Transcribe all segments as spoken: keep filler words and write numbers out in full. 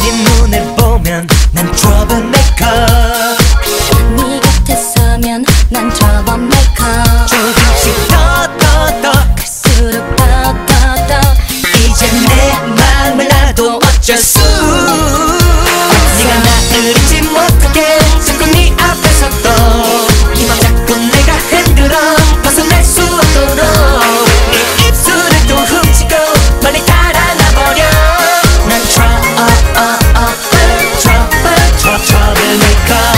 눈을 보면 난 troublemaker. 네 곁에 서면 난 troublemaker. 조금씩 더 더 더 갈수록 더 더 더 이제 내 맘을 놔도 어쩔 수. 네가 나를 잊지 못하게 자꾸 네 앞에서 또 이 맘 자꾸 내가 흔들어 벗어날 수 없도록 네 입술을 또 훔치고 빨리 달아나버려. 난 trouble trouble trouble troublemaker.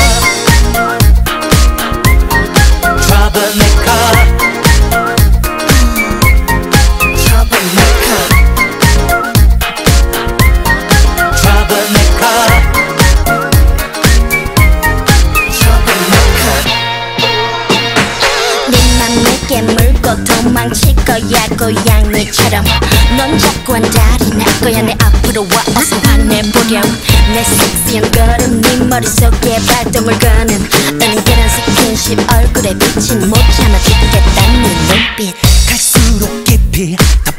troublemaker. troublemaker. troublemaker. troublemaker. 네맘 내게 물고 도망칠 거야 고양이처럼. 넌 자꾸 안달이 날 거야. 내 앞으로 와 어서 화내보렴. 내 섹시한 걸음 네 머릿속에 발동을 거는 은근한 스킨십 얼굴에 비친 못 참아 죽겠다는 눈빛. 갈수록 깊이 더